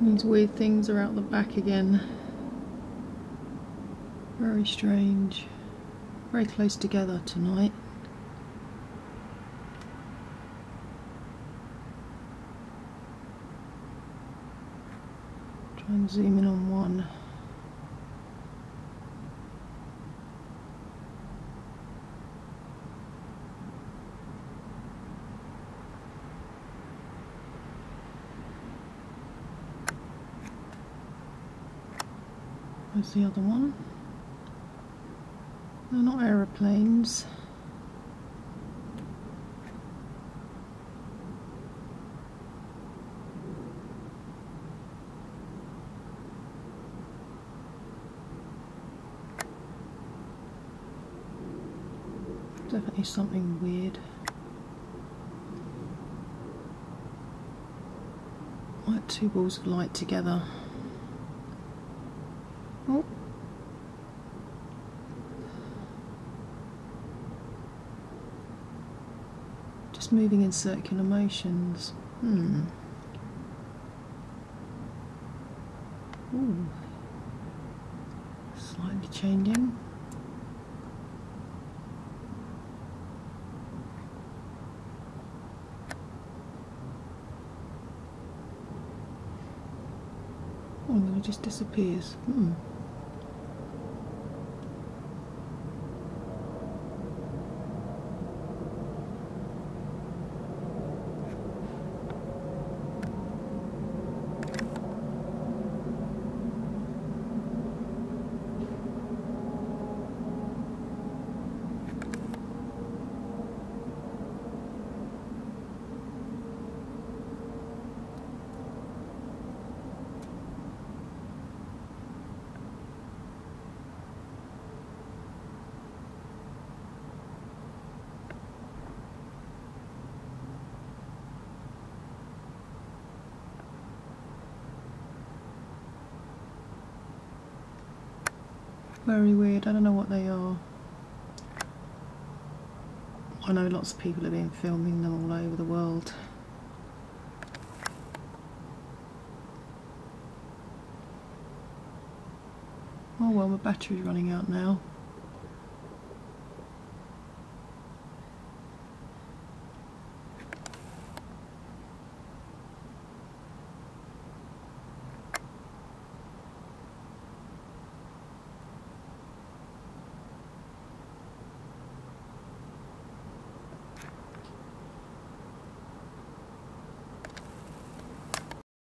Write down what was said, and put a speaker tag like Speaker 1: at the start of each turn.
Speaker 1: These weird things are out the back again. Very strange. Very close together tonight. Try and zoom in on one. Where's the other one? They're not aeroplanes. Definitely something weird. Like two balls of light together. Oh. Just moving in circular motions. Ooh. Slightly changing. Oh, and then it just disappears. Very weird, I don't know what they are. I know lots of people have been filming them all over the world. Oh well, my battery's running out now.